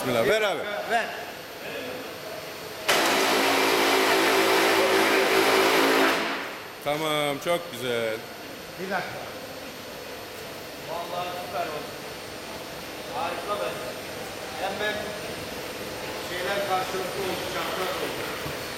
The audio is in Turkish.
bismillah. Ver abi. Ver. Tamam, çok güzel. Bir dakika. Vallahi süper oldu. Harika be. Hemen şeyler karşılıklı oldu, çapraz oldu.